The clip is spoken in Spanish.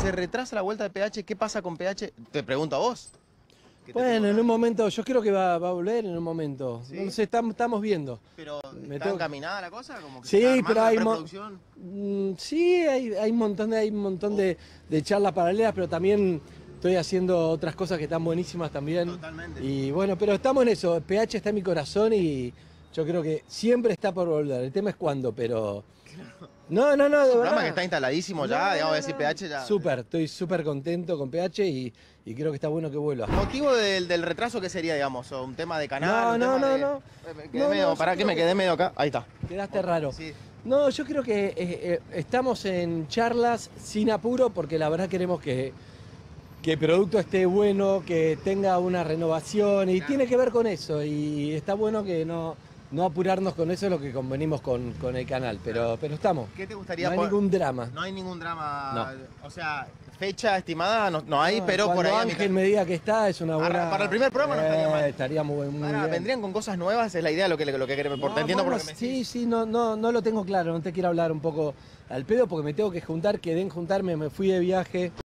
se retrasa la vuelta de PH, ¿qué pasa con PH? Te pregunto a vos. Bueno, en un momento, yo creo que va a volver en un momento. ¿Sí? No sé, estamos viendo. Pero ¿está encaminada la cosa? Como que sí, se está pero armando hay la preproducción. sí, hay un montón de charlas paralelas, pero también estoy haciendo otras cosas que están buenísimas también. Totalmente. Y bueno, pero estamos en eso. PH está en mi corazón y yo creo que siempre está por volver. El tema es cuándo, pero... No, de Un verdad. programa que está instaladísimo ya, digamos, decir PH ya. Estoy súper contento con PH y creo que está bueno que vuelva. ¿Motivo del retraso qué sería, digamos? ¿O un tema de canal? No. ¿Para qué me quedé medio acá? Ahí está. Quedaste raro. Sí. No, yo creo que estamos en charlas sin apuro porque la verdad queremos que el producto esté bueno, que tenga una renovación y tiene que ver con eso y está bueno que no apurarnos con eso, es lo que convenimos con el canal, pero estamos. ¿Qué te gustaría? No hay ningún drama. No hay ningún drama. No. O sea, fecha estimada no hay, pero por ahí. Ángel me diga que está, es una buena. Para el primer programa no estaría mal. Estaría muy bien. ¿Vendrían con cosas nuevas? Es la idea lo que queremos. Te entiendo por lo que me decís. Sí, no lo tengo claro, no te quiero hablar un poco al pedo porque me tengo que juntar, quedé en juntarme, me fui de viaje.